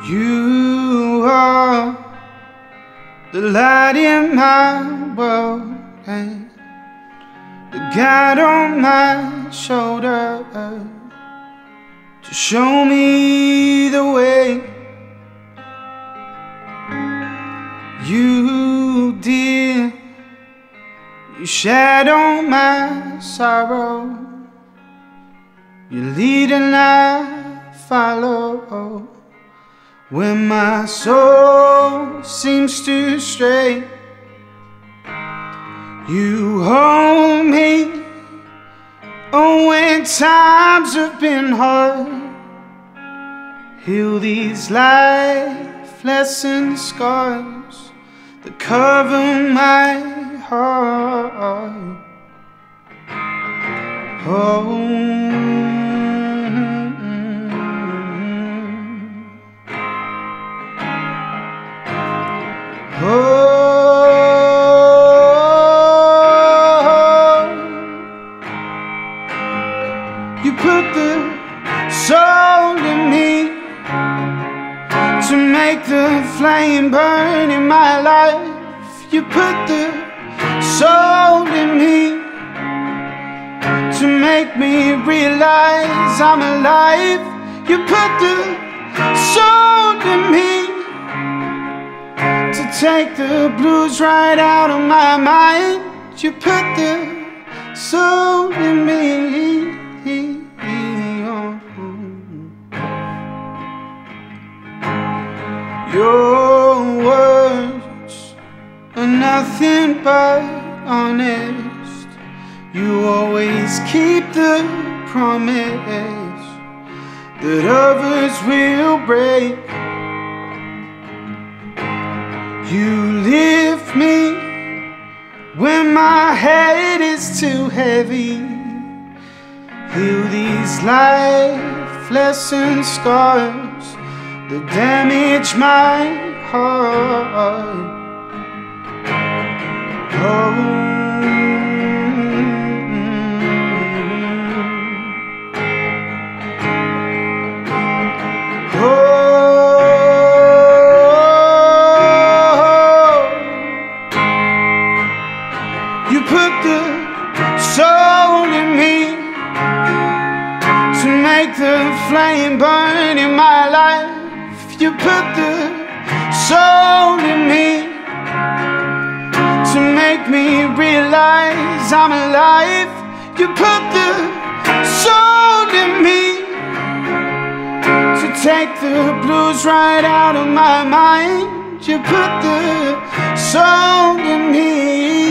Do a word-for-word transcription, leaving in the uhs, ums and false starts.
You are the light in my world and the guide on my shoulder to show me the way. You dear, you shadow my sorrow. You lead and I follow when my soul seems to stray. You hold me, oh, when times have been hard. Heal these life lesson scars that cover my heart. Oh, oh, you put the soul in me to make the flame burn in my life. You put the soul in me to make me realize I'm alive. You put the soul in me to take the blues right out of my mind. You put the soul in me. Your words are nothing but honest. You always keep the promise that others will break. You lift me when my head is too heavy. Heal these life lesson scars that damage my heart. Oh, you put the soul in me to make the flame burn in my life. You put the soul in me to make me realize I'm alive. You put the soul in me to take the blues right out of my mind. You put the soul in me.